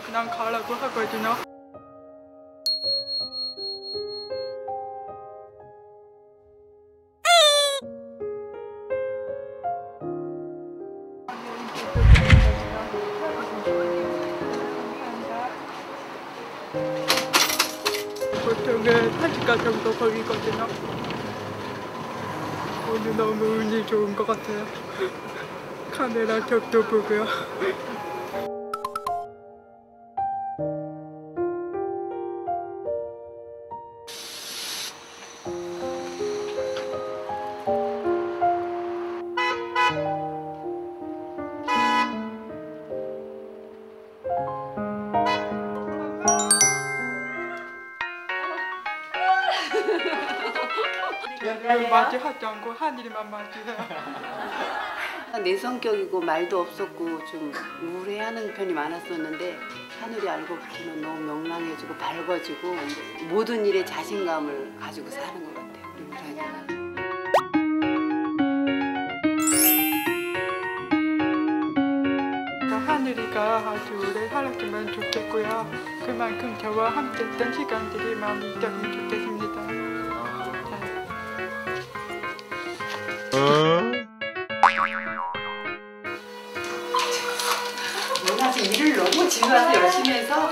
난 가라고 하거든요. 보통은 1시간 정도 걸리거든요. 오늘 너무 운이 좋은 것 같아요. 카메라 격도 보고요. 얘를 맞이하지 않고 하늘이만 맞이해요. 내 성격이고 말도 없었고 좀 우울해하는 편이 많았었는데 하늘이 알고 보면 너무 명랑해지고 밝아지고 모든 일에 자신감을 가지고 사는 것 같아요. 우리 우란이가. 하늘이가 아주 오래 살았으면 좋겠고요. 그만큼 저와 함께 했던 시간들이 많이 있었으면 좋겠습니다. 누나도 일을 너무 집에서 열심히 해서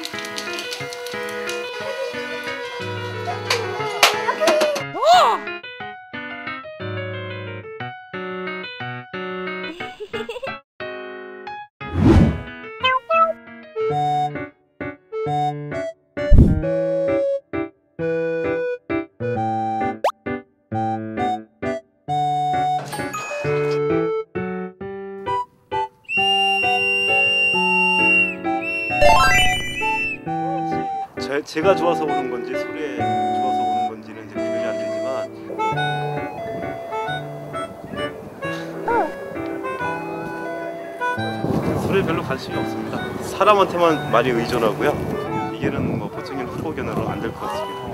제가 좋아서 오는 건지 소리에 좋아서 오는 건지는 이제 구별이 안 되지만 소리에 별로 관심이 없습니다. 사람한테만 많이 의존하고요. 이게는 뭐 보통인 프로견으로 안 될 것 같습니다.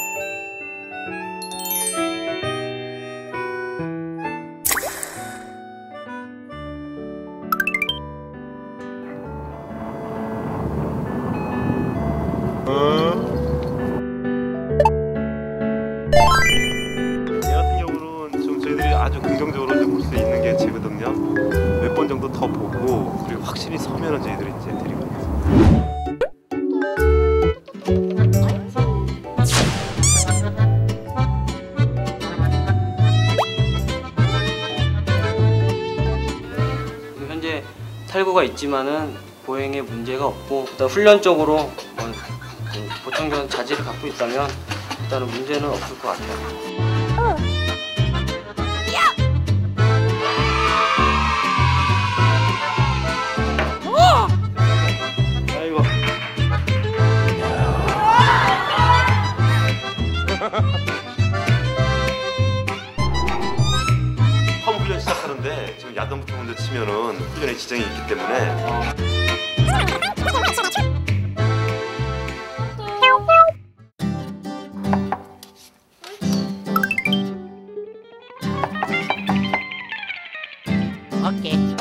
얘 같은 경우는 좀 저희들이 아주 긍정적으로 볼 수 있는 게 제거든요. 몇 번 정도 더 보고 그리고 확실히 서면은 저희들이 이제 데리고 가겠습니다. 현재 탈구가 있지만은 보행에 문제가 없고 일단 훈련적으로 보통적인 자질을 갖고 있다면 일단은 문제는 없을 것 같아요. 아이고. 처음 훈련 시작하는데 지금 야단부터 먼저 치면은 훈련에 지장이 있기 때문에 오케이.